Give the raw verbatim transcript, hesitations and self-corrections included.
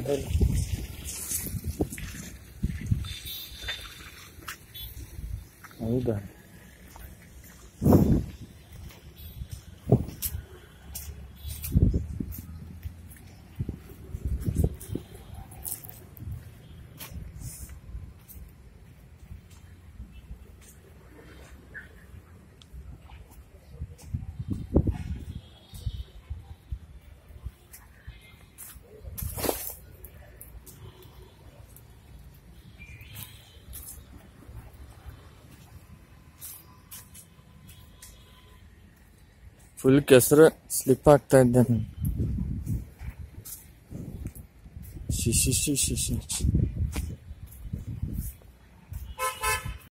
ಮಾಡಿಲ್ಲ. ಹೌದಾ? ಫುಲ್ ಕೆಸರು ಸ್ಲಿಪ್ ಆಗ್ತಾ ಇದ್ದೆ ನಾನು. ಶಿಶಿ ಶಿಶಿ ಶಿಶಿ